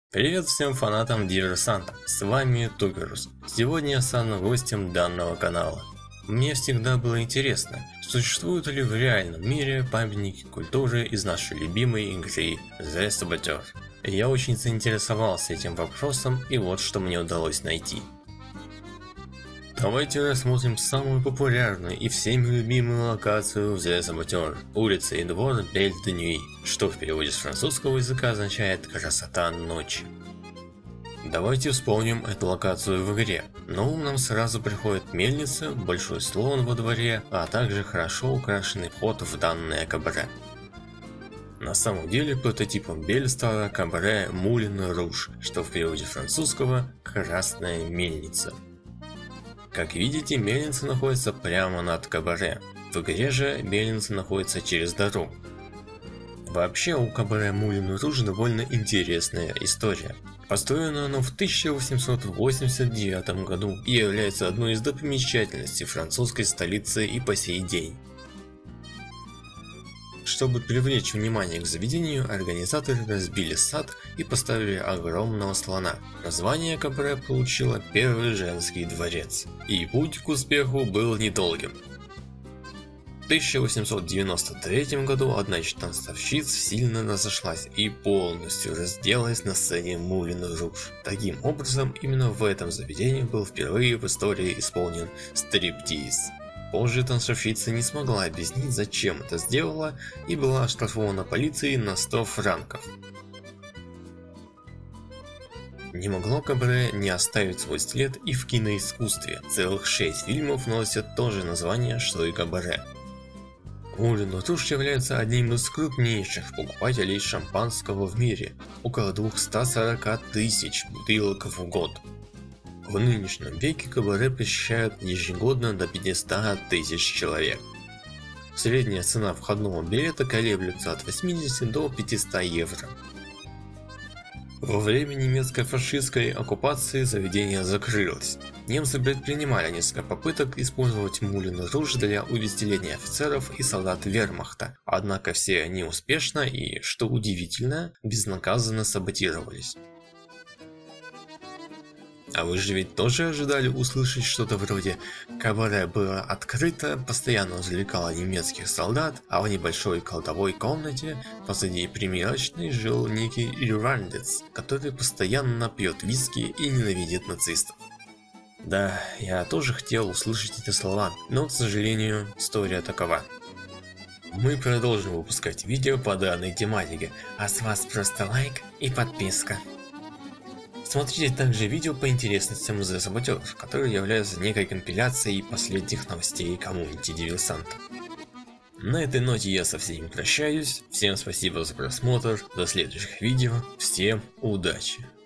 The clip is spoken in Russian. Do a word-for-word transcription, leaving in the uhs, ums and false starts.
Привет всем фанатам Диверсанта, с вами Тугерус. Сегодня я стану гостем данного канала. Мне всегда было интересно, существуют ли в реальном мире памятники культуры из нашей любимой игры The Saboteur. Я очень заинтересовался этим вопросом, и вот что мне удалось найти. Давайте рассмотрим самую популярную и всеми любимую локацию в The Saboteur – улица и двор Бель де Нюи, что в переводе с французского языка означает «красота ночи». Давайте вспомним эту локацию в игре. На ум нам сразу приходит мельница, большой слон во дворе, а также хорошо украшенный вход в данное кабаре. На самом деле прототипом Бель стала кабаре Мулин Руж, что в переводе с французского «красная мельница». Как видите, мельница находится прямо над кабаре. В игре же мельница находится через дорогу. Вообще у кабаре Мулин Руж довольно интересная история. Построено оно в тысяча восемьсот восемьдесят девятом году и является одной из достопримечательностей французской столицы и по сей день. Чтобы привлечь внимание к заведению, организаторы разбили сад и поставили огромного слона. Название кабаре получило Первый женский дворец. И путь к успеху был недолгим. В тысяча восемьсот девяносто третьем году одна из танцовщиц сильно разошлась и полностью разделась на сцене Мулин Руж. Таким образом, именно в этом заведении был впервые в истории исполнен стриптиз. Позже танцовщица не смогла объяснить, зачем это сделала, и была оштрафована полицией на сто франков. Не могло кабаре не оставить свой след и в киноискусстве. Целых шесть фильмов носят то же название, что и кабаре. Мулин Руж является одним из крупнейших покупателей шампанского в мире, около двухсот сорока тысяч бутылок в год. В нынешнем веке кабаре посещают ежегодно до пятисот тысяч человек. Средняя цена входного билета колеблется от восьмидесяти до пятисот евро. Во время немецкой фашистской оккупации заведение закрылось. Немцы предпринимали несколько попыток использовать Мулин Руж для увеселения офицеров и солдат вермахта, однако все они успешно и, что удивительно, безнаказанно саботировались. А вы же ведь тоже ожидали услышать что-то вроде «Кабаре было открыто, постоянно развлекало немецких солдат, а в небольшой кладовой комнате позади примерочной жил некий ирландец, который постоянно пьет виски и ненавидит нацистов». Да, я тоже хотел услышать эти слова, но, к сожалению, история такова. Мы продолжим выпускать видео по данной тематике, а с вас просто лайк и подписка. Смотрите также видео по интересностям The Saboteur, которые являются некой компиляцией последних новостей комьюнити Диверсанта. На этой ноте я со всеми прощаюсь, всем спасибо за просмотр, до следующих видео, всем удачи!